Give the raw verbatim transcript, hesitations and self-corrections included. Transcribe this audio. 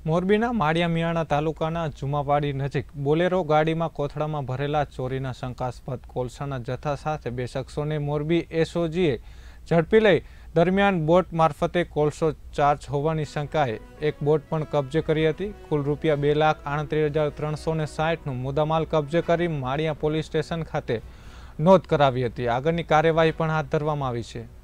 મોરબીના માળિયા મિયાણા તાલુકાના જુમાવાડી નજીક બોલેરો ગાડીમાં કોથળામાં ભરેલા ચોરીના શંકાસ્પદ કોલસાના જથ્થા સાથે બે શખ્સોને મોરબી એસઓજીએ ઝડપી લઈ દરમિયાન બોટ મારફતે કોલસો ચાર્જ હોવાની શંકાએ એક બોટ પણ કબજે કરી હતી। કુલ રૂપિયા બે લાખ આડત્રીસ હજાર ત્રણસો ને સાઠનું મુદ્દામાલ કબજે કરી માળિયા પોલીસ સ્ટેશન ખાતે નોંધ કરાવી હતી। આગળની કાર્યવાહી પણ હાથ ધરવામાં આવી છે।